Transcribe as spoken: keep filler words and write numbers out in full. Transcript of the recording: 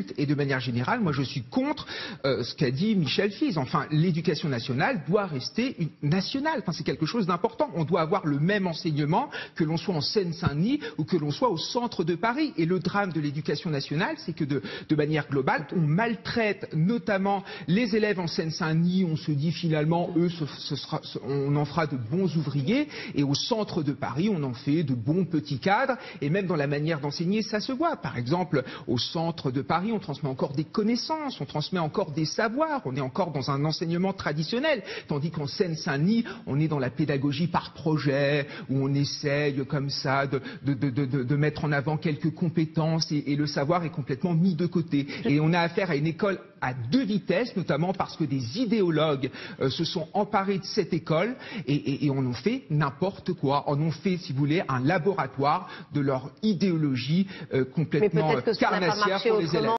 adultes. Et de manière générale, moi je suis contre euh, ce qu'a dit Michel Fize. Enfin, l'éducation nationale doit rester une nationale. Enfin, c'est quelque chose d'important. On doit avoir le même enseignement que l'on soit en Seine-Saint-Denis ou que l'on soit au centre de Paris. Et le drame de l'éducation nationale, c'est que de, de manière globale, on maltraite notamment les élèves en Seine-Saint-Denis. On se dit finalement, eux, ce, ce sera, ce, on en fera de bons ouvriers. Et au centre de Paris, on en fait de bons petits cadres. Et même dans la manière d'enseigner, ça se voit. Par exemple, au centre de Paris, on transmet encore des connaissances, on transmet encore des savoirs. On est encore dans un enseignement traditionnel. Tandis qu'en Seine-Saint-Denis, on est dans la pédagogie par projet, où on essaye comme ça de, de, de, de, de mettre en avant quelques compétences et, et le savoir est complètement mis de côté. Et on a affaire à une école à deux vitesses, notamment parce que des idéologues euh, se sont emparés de cette école et, et, et en ont fait n'importe quoi. En ont fait, si vous voulez, un laboratoire de leur idéologie euh, complètement carnassière pour les élèves.